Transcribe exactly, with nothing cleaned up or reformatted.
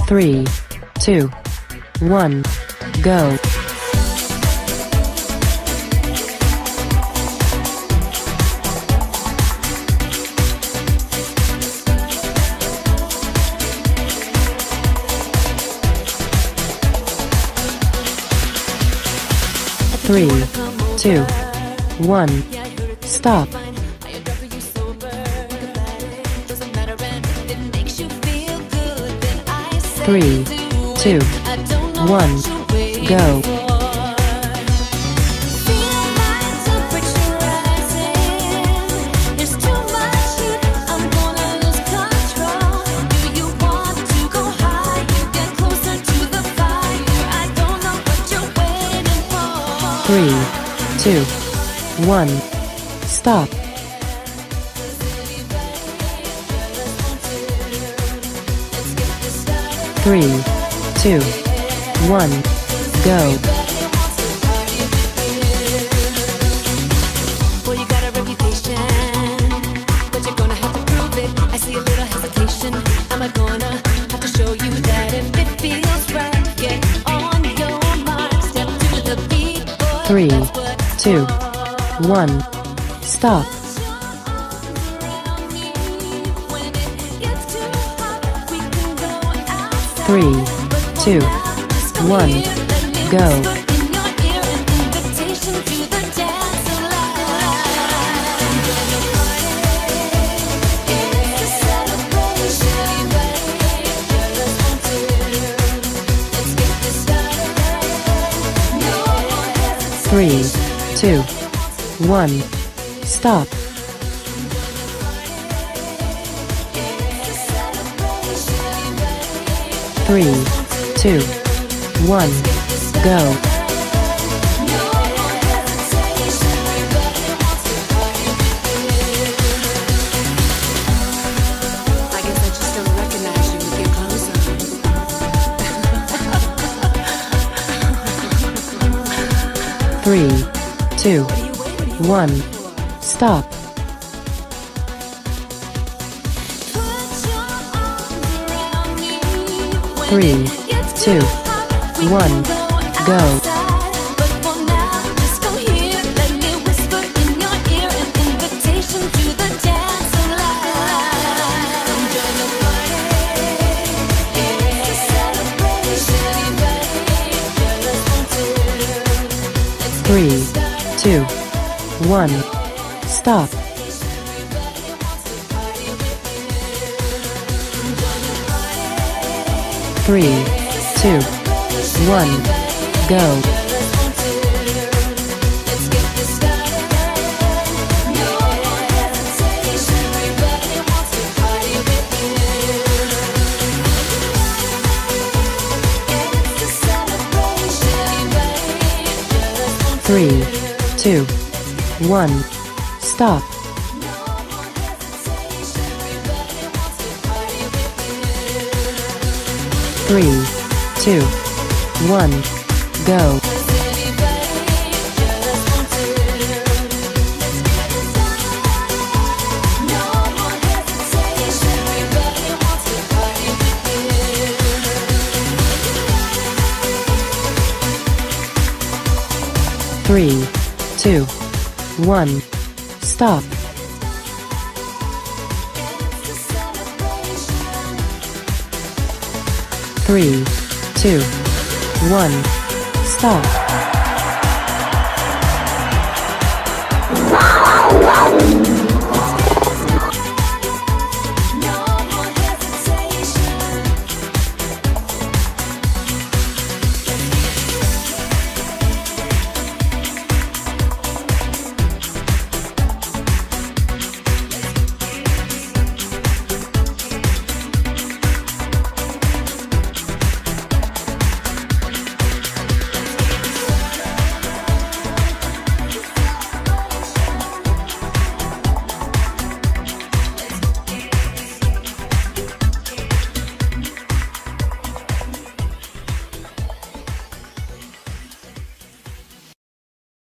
Three, two, one, go. Three, two, one, stop. Three, two, one, go. Three, two, one, stop. Three, two, one, go. Well, you got a reputation, but you're gonna have to prove it. I see a little hesitation. Am I gonna have to show you that if it feels right, get on your mark, step to the beat. Boy, Three, two, one, stop. Three, two, one, go. Three, two, one, stop. Three, two, one, go. I guess I just don't recognize you with your clothes on. Three, two, one, stop. Three, two, one, go. Three, two, one, stop. Three, two, one, go. Three, two, one, stop. Three, two, one, go. Three, two, one, stop. Three, two, one, stop.